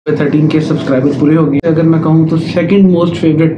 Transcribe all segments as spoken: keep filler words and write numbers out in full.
Thirteen के subscribers पूरे हो गए। अगर मैं कहूँ तो सेकंड मोस्ट फेवरेट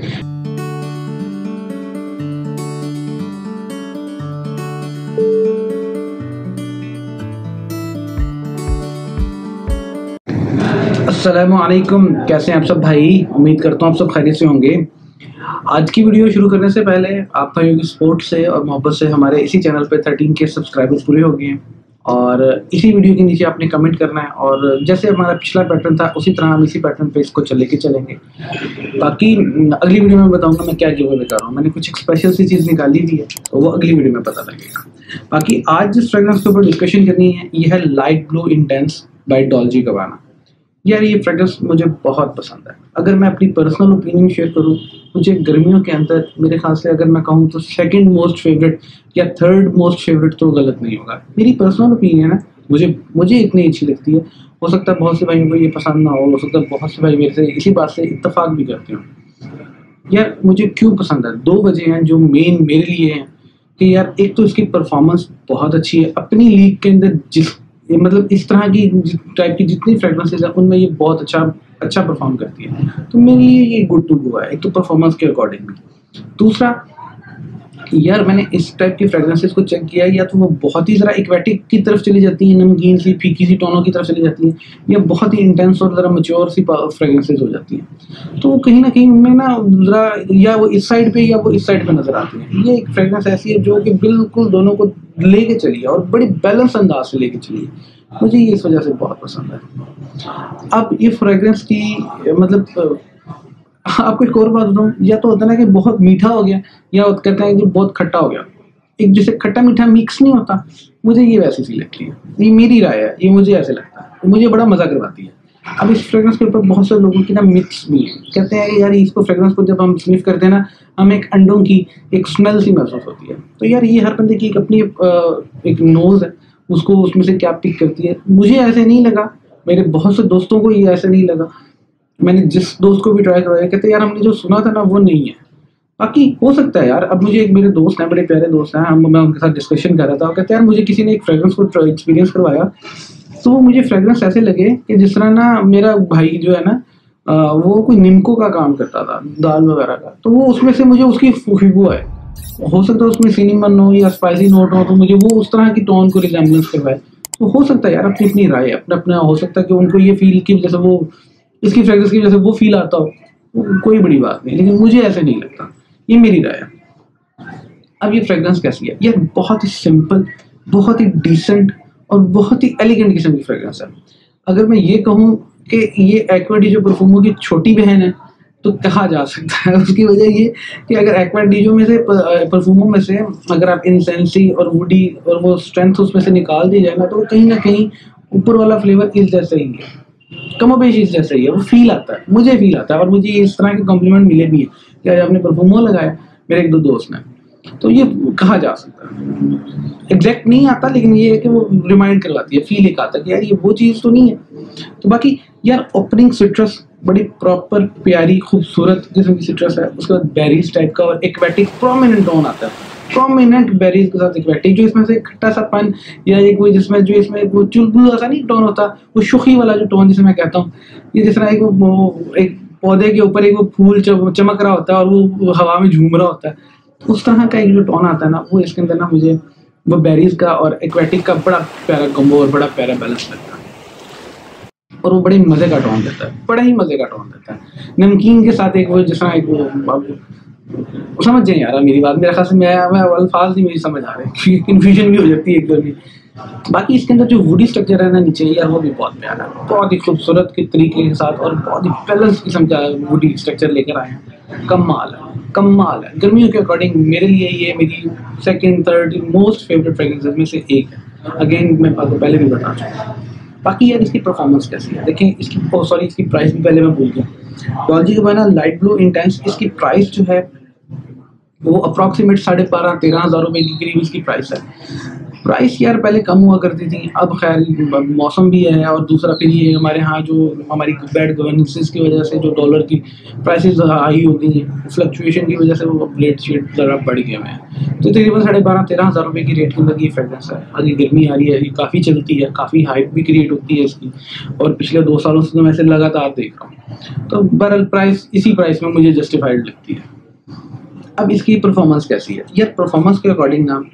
अस्सलामुअलैकुम, कैसे हैं आप सब भाई। उम्मीद करता हूँ आप सब खैरियत से होंगे। आज की वीडियो शुरू करने से पहले आप भाइयों की सपोर्ट से और मोहब्बत से हमारे इसी चैनल पे थर्टीन के सब्सक्राइबर्स पूरे हो गए हैं और इसी वीडियो के नीचे आपने कमेंट करना है और जैसे हमारा पिछला पैटर्न था उसी तरह हम इसी पैटर्न पे इसको चले के चलेंगे। बाकी अगली वीडियो में बताऊंगा मैं क्या गिव अवे कर रहा हूँ। मैंने कुछ एक स्पेशल सी चीज़ निकाली थी है तो वो अगली वीडियो में पता लगेगा। बाकी आज जिस फ्रेगरेंस के ऊपर डिस्कशन करनी है ये है light blue intense by Dolce Gabbana. यार ये फ्रेगरेंस मुझे बहुत पसंद है। अगर मैं अपनी पर्सनल ओपिनियन शेयर करूँ, मुझे गर्मियों के अंदर मेरे ख्याल से अगर मैं कहूँ तो सेकंड मोस्ट फेवरेट या थर्ड मोस्ट फेवरेट तो गलत नहीं होगा। मेरी पर्सनल ओपिनियन है, मुझे मुझे इतनी अच्छी लगती है। हो सकता है बहुत से भाइयों को ये पसंद ना हो, हो सकता है बहुत से भाई मेरे से इसी बात से इत्तेफाक भी करते हो। यार मुझे क्यों पसंद है, दो वजह हैं जो मेन मेरे लिए हैं कि यार एक तो इसकी परफॉर्मेंस बहुत अच्छी है। अपनी लीग के अंदर जिस मतलब इस तरह की टाइप की जितनी फ्रेगरेंसेज है उनमें ये बहुत अच्छा अच्छा परफॉर्म करती है, तो मेरे लिए ये गुड टू गो है एक तो परफॉर्मेंस के अकॉर्डिंग भी। दूसरा यार मैंने इस टाइप की फ्रेगरेंसेज को चेक किया, या तो वो बहुत ही ज़रा एक्वेटिक की तरफ चली जाती हैं, नमकीन सी फीकी सी टोनों की तरफ चली जाती हैं, या बहुत ही इंटेंस और ज़रा मैच्योर सी फ्रेगरेंसेज हो जाती हैं। तो कहीं ना कहीं उनमें ना ज़रा या वो इस साइड पे या वो इस साइड पे नज़र आती है। ये एक फ्रेगरेंस ऐसी है जो कि बिल्कुल दोनों को लेके चली है और बड़ी बैलेंस अंदाज से लेके चली है। मुझे ये इस वजह से बहुत पसंद है। अब ये फ्रेगरेंस की मतलब आपको एक और बात बताऊँ, या तो होता है ना कि बहुत मीठा हो गया या कहते हैं कि बहुत खट्टा हो गया, एक जैसे खट्टा मीठा मिक्स नहीं होता, मुझे ये वैसी सी लगती है। ये मेरी राय है, ये मुझे ऐसे लगता है, मुझे बड़ा मजा करवाती है। अब इस फ्रेगरेंस के ऊपर बहुत सारे लोगों की ना मिथ्स भी है। कहते हैं कि यार इसको फ्रेगरेंस को जब हम स्निफ करते हैं ना हमें एक अंडों की एक स्मेल सी महसूस होती है। तो यार ये हर बंदे की एक अपनी एक नोज है, उसको उसमें से क्या पिक करती है। मुझे ऐसे नहीं लगा, मेरे बहुत से दोस्तों को ये ऐसे नहीं लगा। मैंने जिस दोस्त को भी ट्राई करवाया कहते यार हमने जो सुना था ना वो नहीं है। बाकी हो सकता है यार। अब मुझे एक मेरे दोस्त हैं, बड़े प्यारे दोस्त हैं, हम मैं उनके साथ डिस्कशन कर रहा था। कहते यार मुझे किसी ने एक फ्रेगरेंस को एक्सपीरियंस करवाया तो वो मुझे फ्रेगरेंस ऐसे लगे कि जिस तरह ना मेरा भाई जो है ना वो कोई निमको का काम करता था दाल वगैरह का, तो वो उसमें से मुझे उसकी खुशबू है। हो सकता है उसमें सिनेमन हो या स्पाइसी नोट हो, तो मुझे वो उस तरह की टोन को रिजेम्बलेंस करवाए। तो हो सकता है यार अपनी अपनी राय है, अपना अपना हो सकता है कि उनको ये फील की जैसे वो इसकी फ्रेगरेंस की वजह से वो फील आता हो, कोई बड़ी बात नहीं, लेकिन मुझे ऐसे नहीं लगता। ये मेरी राय है। अब ये फ्रेगरेंस कैसी है, ये बहुत ही सिंपल, बहुत ही डिसेंट और बहुत ही एलिगेंट किस्म की फ्रेगरेंस है। अगर मैं ये कहूँ कि ये एक्वा डी जो परफ्यूमों की छोटी बहन है तो कहा जा सकता है। उसकी वजह ये कि अगर एक्वा डीजो में से परफ्यूमों में से अगर आप इंसेंसी और वुडी और वो स्ट्रेंथ उसमें से निकाल दी जाए ना तो कहीं ना कहीं ऊपर वाला फ्लेवर इस जैसा ही है, कमोबेश इस जैसा ही है। वो फील आता है, मुझे फील आता है और मुझे इस तरह के कॉम्प्लीमेंट मिले भी हैं कि आज आपने परफ्यूमो लगाया मेरे एक दो दोस्त ने, तो ये कहा जा सकता है। एग्जैक्ट नहीं आता लेकिन ये है कि वो रिमाइंड करवाती है, फील एक आता है कि यार ये वो चीज़ तो नहीं है। तो बाकी यार ओपनिंग सिट्रस बड़ी प्रॉपर प्यारी खूबसूरत किस्म की सिट्रस है। उसके बाद बेरीज टाइप का और एक्वेटिक प्रोमिनेंट टोन आता है, प्रोमिनेंट बेरीज के साथ एक्वेटिक, जो इसमें से खट्टा सा पन या एक वो जिसमें जो इसमें वो चुलबुला सा नहीं टोन होता, वो शुखी वाला जो टोन जिसे मैं कहता हूँ, ये जिस तरह एक वो एक पौधे के ऊपर एक वो फूल चमक रहा होता है और वो हवा में झूम रहा होता है, उस तरह का एक जो टोन आता है ना वो इसके अंदर ना मुझे वो बेरीज का और एक्वेटिक का बड़ा प्यारा कॉम्बो और बड़ा प्यारा बैलेंस लगता है और वो बड़े मजे का टोन देता है, बड़ा ही मजे का टोन देता है। नमकीन के साथ एक वो जिस तरह एक वो समझ जाए यार मेरी बात, मेरे ख्याल से मैं मैं अल्फाज नहीं मुझे समझ आ रहे, कन्फ्यूजन भी हो जाती है एकदम ही। बाकी इसके अंदर जो वुडी स्ट्रक्चर है ना नीचे यार वो भी बहुत प्यारा है, बहुत ही खूबसूरत के तरीके के साथ और बहुत ही बैलेंस किस्म का वुडी स्ट्रक्चर लेकर आए हैं। कमाल है, कमाल है। गर्मियों के अकॉर्डिंग मेरे लिए ये मेरी second third most favourite fragrances में से एक है। अगेन मैं आपको पहले भी बता चुका हूँ। बाकी यार इसकी परफॉर्मेंस कैसी है देखें, इसकी ओ सॉरी इसकी प्राइस भी पहले मैं भूल गया। Dolce Gabbana light blue intense, इसकी प्राइस जो है वो अप्रॉक्सीमेट साढ़े बारह तेरह हज़ार रुपये के करीब इसकी प्राइस है। प्राइस यार पहले कम हुआ करती थी, अब खैर मौसम भी है और दूसरा फिर ये हमारे यहाँ जो हमारी बैड गवर्नेंसेस की वजह से जो डॉलर की प्राइसेस हाई हो गई हैं, फ्लक्चुएशन की वजह से वो रेट शेट ज़रा बढ़ गए हुए हैं। तो तकरीबन साढ़े बारह तेरह हज़ार रुपये की रेट के अंदर ये फ्रेगरेंस है। अभी गर्मी आ रही है, ये काफ़ी चलती है, काफ़ी हाइप भी क्रिएट होती है इसकी, और पिछले दो सालों से तो मैं इसे लगातार देख रहा हूँ। तो बहरहाल प्राइस इसी प्राइस में मुझे जस्टिफाइड लगती है। अब इसकी परफॉर्मेंस कैसी है यार? परफॉर्मेंस के अकॉर्डिंग ना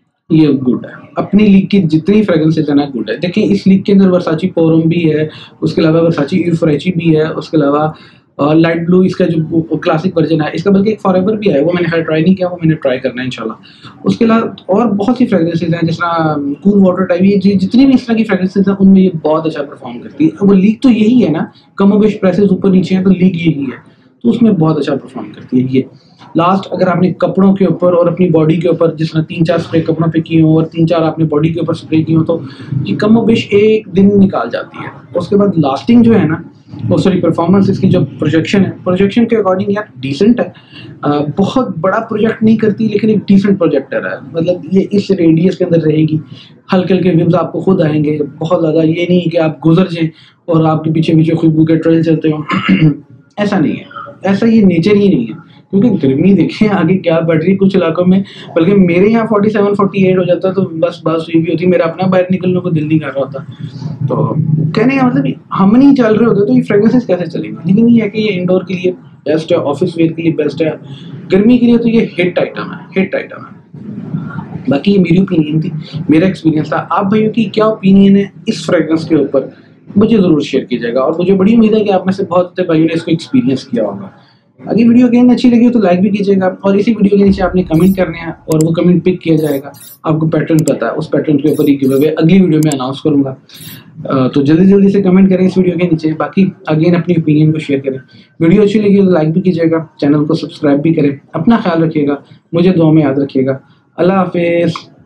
ये गुड है, अपनी लीग की जितनी फ्रेग्रेंसेस है ना गुड है। देखिए इस लीग के अंदर वर्साची पोरम भी है, उसके अलावा वर्साची यूफ्रेची भी है, उसके अलावा लाइट ब्लू इसका जो क्लासिक वर्जन है इसका, बल्कि एक फॉरएवर भी है, वो मैंने खैर ट्राई नहीं किया, वो मैंने ट्राई करना है इंशाल्लाह। उसके अलावा और बहुत सी फ्रेग्रेंसेज हैं, जिस तरह कूल वाटर टाइप, ये जितनी भी इस तरह की फ्रेग्रेंसेज हैं उनमें ये बहुत अच्छा परफॉर्म करती है। वो लीग तो यही है ना, कमोबेश प्राइसेस ऊपर नीचे हैं तो लीग यही है, तो उसमें बहुत अच्छा परफॉर्म करती है ये। लास्ट अगर आपने कपड़ों के ऊपर और अपनी बॉडी के ऊपर जिस तरह तीन चार स्प्रे कपड़ों पे की हो और तीन चार आपने बॉडी के ऊपर स्प्रे की हो तो ये कमोबेश एक दिन निकाल जाती है। उसके बाद लास्टिंग जो है ना, वो सॉरी परफॉर्मेंस इसकी जो प्रोजेक्शन है, प्रोजेक्शन के अकॉर्डिंग यार डिसेंट है। आ, बहुत बड़ा प्रोजेक्ट नहीं करती लेकिन एक डिसेंट प्रोजेक्टर है, मतलब ये इस रेडियस के अंदर रहेगी, हल्के हल्के विब्स आपको खुद आएंगे, बहुत ज़्यादा ये नहीं कि आप गुजर जाएं और आपके पीछे पीछे खुशबू के ट्रेल चलते हो ऐसा नहीं है, ऐसा ये नेचर ही नहीं है। क्योंकि गर्मी देखें आगे क्या बढ़ रही कुछ इलाकों में, बल्कि मेरे यहाँ फोर्टी सेवन फोर्टी एट हो जाता तो बस बस हुई भी होती, मेरा अपना बाहर निकलने को दिल नहीं कर रहा होता। तो कहने का मतलब हम नहीं चल रहे होते तो ये फ्रेग्रेंसेस कैसे चलेंगे। लेकिन ये है कि ये इंडोर के लिए बेस्ट है, ऑफिस वेयर के लिए बेस्ट है, गर्मी के लिए तो ये हिट आइटम है, हिट आइटम है। बाकी ये मेरी ओपिनियन थी, मेरा एक्सपीरियंस था। आप भाइयों की क्या ओपिनियन है इस फ्रेग्रेंस के ऊपर मुझे ज़रूर शेयर कीजिएगा, और मुझे बड़ी उम्मीद है कि आप में से बहुत से भाइयों ने इसको एक्सपीरियंस किया होगा। अगर वीडियो अगेन अच्छी लगी हो तो लाइक भी कीजिएगा, और इसी वीडियो के नीचे आपने कमेंट करने हैं और वो कमेंट पिक किया जाएगा। आपको पैटर्न पता है, उस पैटर्न के ऊपर ही गिव अवे अगली वीडियो में अनाउंस करूंगा। तो जल्दी जल्दी से कमेंट करें इस वीडियो के नीचे। बाकी अगेन अपनी ओपिनियन को शेयर करें, वीडियो अच्छी लगी तो लाइक भी कीजिएगा, चैनल को सब्सक्राइब भी करें। अपना ख्याल रखिएगा, मुझे दुआ में याद रखिएगा। अल्लाह हाफिज़।